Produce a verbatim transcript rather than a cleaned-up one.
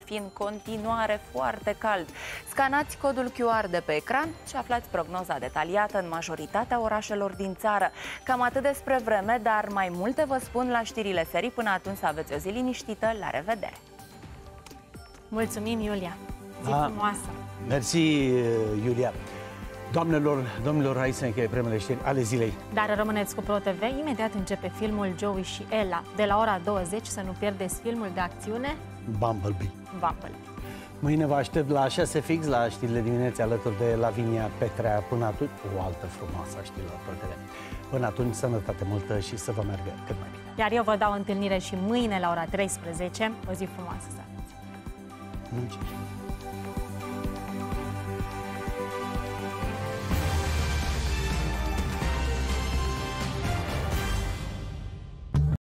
fi în continuare foarte cald. Scanați codul Q R de pe ecran și aflați prognoza detaliată în majoritatea orașelor din țară. Cam atât despre vreme, dar mai multe vă spun la știrile serii. Până atunci să aveți o zi liniștită. La revedere! Mulțumim, Iulia! Zi A, frumoasă! Mersi, Iulia! Doamnelor, domnilor, hai să încheie primele știri ale zilei. Dar rămâneți cu ProTV, imediat începe filmul Joey și Ella. De la ora douăzeci, să nu pierdeți filmul de acțiune Bumblebee. Bumblebee. Mâine vă aștept la șase fix, la știrile dimineții, alături de Lavinia Petrea. Până atunci, o altă frumoasă știre la ProTV. Până atunci, sănătate multă și să vă meargă cât mai bine. Iar eu vă dau întâlnire și mâine la ora treisprezece. O zi frumoasă să aveți! Muncești!